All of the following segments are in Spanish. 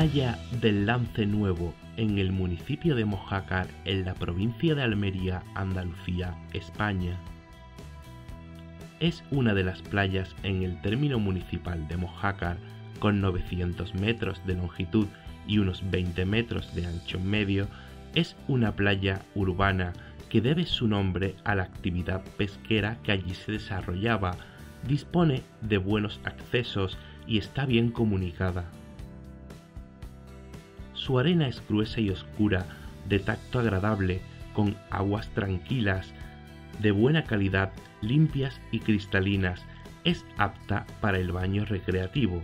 Playa del Lance Nuevo, en el municipio de Mojácar, en la provincia de Almería, Andalucía, España. Es una de las playas en el término municipal de Mojácar, con 900 metros de longitud y unos 20 metros de ancho medio. Es una playa urbana que debe su nombre a la actividad pesquera que allí se desarrollaba. Dispone de buenos accesos y está bien comunicada. Su arena es gruesa y oscura, de tacto agradable, con aguas tranquilas, de buena calidad, limpias y cristalinas. Es apta para el baño recreativo.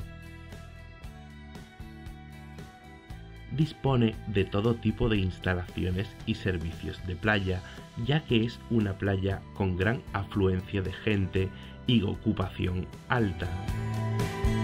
Dispone de todo tipo de instalaciones y servicios de playa, ya que es una playa con gran afluencia de gente y ocupación alta.